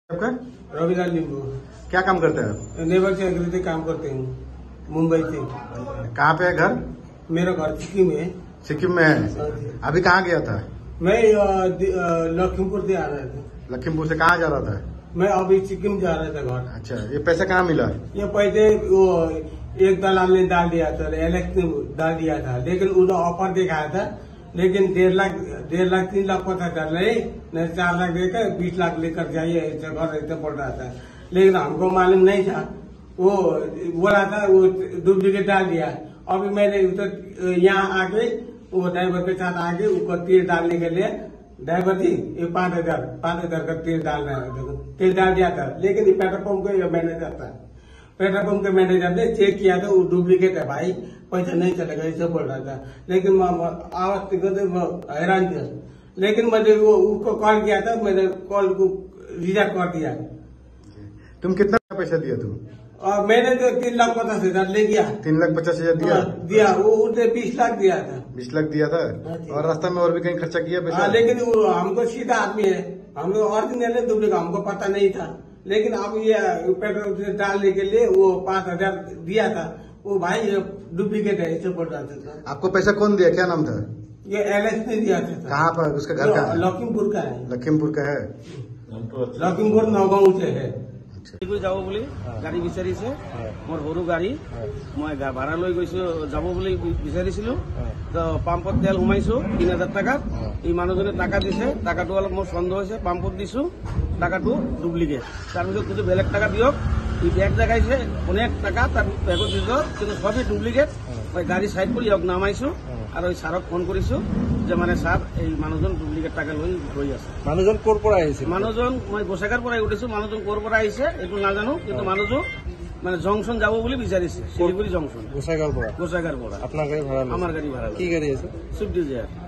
आपका रविलाल लिंबू। क्या काम करते हैं आप? नेबर से अग्रित काम करते हूँ मुंबई से। कहाँ पे है घर? मेरा घर सिक्किम है। सिक्किम में है। अभी कहाँ गया था? मैं लखीमपुर से आ रहा था। लखीमपुर से कहाँ जा रहा था? मैं अभी सिक्किम जा रहा था घर। अच्छा, ये पैसा कहाँ मिला? ये पैसे वो एक दलाल ने डाल दिया था, एलेक्स ने डाल दिया था, लेकिन उन्होंने ऑफर दिखाया था, लेकिन 1.5 लाख 3 लाख 50,000 नहीं 4 लाख देकर 20 लाख लेकर जाइए, ऐसे घर ऐसे पड़ रहा था। लेकिन हमको मालूम नहीं था, वो बोला था वो डुप्लीकेट डाल दिया। अभी मैंने उधर यहाँ आके वो ड्राइवर के साथ आके ऊपर तेल डालने के लिए ड्राइवर जी ये 5,000 का तेल डालना है, देखो तेल डाल दिया था। लेकिन पेट्रोल पंप के मैनेजर था, पेट्रोल पंप के मैनेजर ने चेक किया था, वो डुप्लीकेट है भाई, पैसा नहीं चलेगा ऐसे बोल रहा था। लेकिन आवाज हैरान था। लेकिन मैंने वो उसको कॉल किया था, मैंने कॉल को रिजेक्ट कर दिया। तुम कितना पैसा दिया तुम? और मैंने तो 3,50,000 ले गया। 3,50,000 दिया? दिया वो उसने 20 लाख दिया था। 20 लाख दिया था। और रास्ता में और भी कहीं खर्चा किया पैसा? लेकिन वो हमको सीधा आदमी है, हम लोग ओरिजिनल है डुप्लीकेट, हमको पता नहीं था। लेकिन अब ये पेट्रोल से डालने के लिए वो 5,000 दिया था, वो भाई डुप्लीकेट है ऐसे बोल रहा था। आपको पैसा कौन दिया? क्या नाम था? ये एलेक्स ने दिया था। कहाँ पर? उसका घर कहाँ है? लखीमपुर का है। लखीमपुर का है। लखीमपुर नगाँव से है। যাব বুলি গাড়ী বিচাৰিছে, মোৰ সৰু গাড়ী, মই ভাড়া লৈ গৈছো, যাব বুলি বিচাৰিছিলো। পাম্পত তেল সোমাইছো 3,000 টাকাত। এই মানুহজনে টাকা দিছে, টাকাটো অলপ মোৰ সন্দেহ হৈছে, পাম্পত দিছো, টাকাটো ডুপ্লিকেট। তাৰপিছত কিন্তু বেলেগ টাকা দিয়ক, ই বেগ দেখাইছে অনেক টাকা, তার বেগত দিছো, কিন্তু সবই ডুপ্লিকেট। মই গাড়ী সাইড কৰি ইয়াক নামাইছো আৰু এই ছাৰক ফোন কৰিছো যে মানে ছাৰ এই মানুহজন ডুপ্লিকেট টাকা লৈ আছে। মানুহজন ক'ৰ পৰা আহিছে? মানুহজন মই গোসাইগাঁৱৰ পৰা উঠিছো, মানুহজন ক'ৰ পৰা আহিছে এইটো নাজানো, কিন্তু মানুহজন মানে জংচন যাব বুলি বিচাৰিছে, শিলিগুৰি জংচন। গোসাইগাঁৱৰ পৰা? গোসাইগাঁৱৰ পৰা। আপোনাৰ গাড়ী ভাড়া? আমাৰ গাড়ী ভাড়া। কি গাড়ী আছে? সুইফ্ট ডিজায়াৰ।